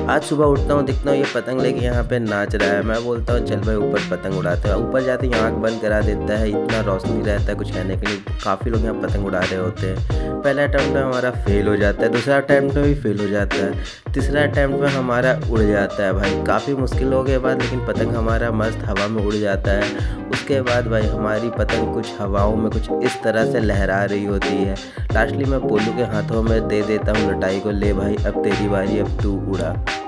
आज सुबह उठता हूँ, देखता हूँ ये पतंग लेके यहाँ पे नाच रहा है। मैं बोलता हूँ चल भाई ऊपर पतंग उड़ाते हैं। ऊपर जाते ही आँख बंद करा देता है, इतना रोशनी रहता है कुछ कहने के लिए। काफ़ी लोग यहाँ पतंग उड़ा रहे होते हैं। पहला अटैम्प्ट में हमारा फेल हो जाता है, दूसरा अटैम्प्ट में भी फेल हो जाता है, तीसरा अटैम्प्ट में हमारा उड़ जाता है। भाई काफ़ी मुश्किलों के बाद लेकिन पतंग हमारा मस्त हवा में उड़ जाता है। उसके बाद भाई हमारी पतंग कुछ हवाओं में कुछ इस तरह से लहरा रही होती है। लास्टली मैं पोलू के हाथों में दे देता हूँ लटाई को, ले भाई अब तेरी बारी, अब तू उड़ा।